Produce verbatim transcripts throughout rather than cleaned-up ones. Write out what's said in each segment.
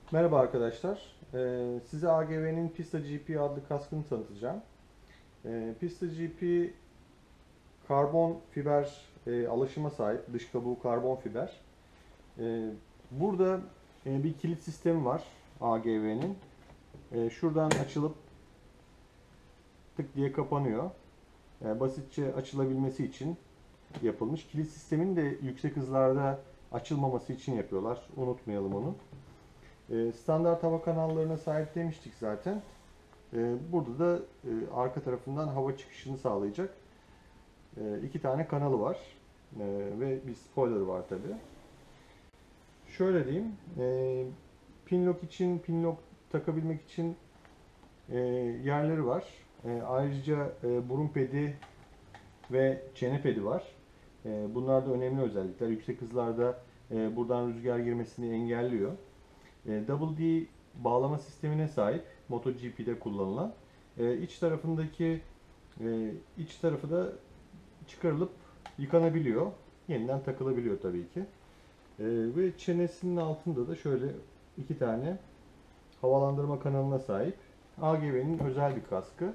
Merhaba arkadaşlar. Ee, size A G V'nin Pista G P adlı kaskını tanıtacağım. Ee, Pista G P karbon fiber e, alaşıma sahip. Dış kabuğu karbon fiber. Ee, burada e, bir kilit sistemi var A G V'nin. E, şuradan açılıp tık diye kapanıyor. E, basitçe açılabilmesi için yapılmış. Kilit sistemin de yüksek hızlarda açılmaması için yapıyorlar. Unutmayalım onu. E, standart hava kanallarına sahip demiştik zaten. Ee, Burada da e, arka tarafından hava çıkışını sağlayacak e, iki tane kanalı var. E, Ve bir spoiler var tabi. Şöyle diyeyim, e, pinlock için, pinlock takabilmek için e, yerleri var. E, Ayrıca e, burun pedi ve çene pedi var. E, Bunlar da önemli özellikler. Yüksek hızlarda e, buradan rüzgar girmesini engelliyor. E, Double D bağlama sistemine sahip MotoGP'de kullanılan. E, iç tarafındaki e, iç tarafı da çıkarılıp yıkanabiliyor. Yeniden takılabiliyor tabii ki. E, ve çenesinin altında da şöyle iki tane havalandırma kanalına sahip. A G V'nin özel bir kaskı.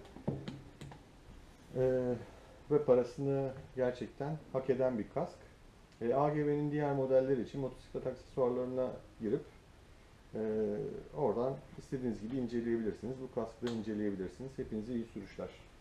E, Ve parasını gerçekten hak eden bir kask. E, A G V'nin diğer modelleri için motosiklet aksesuarlarına girip Ee, oradan istediğiniz gibi inceleyebilirsiniz. Bu kaskları inceleyebilirsiniz. Hepinize iyi sürüşler.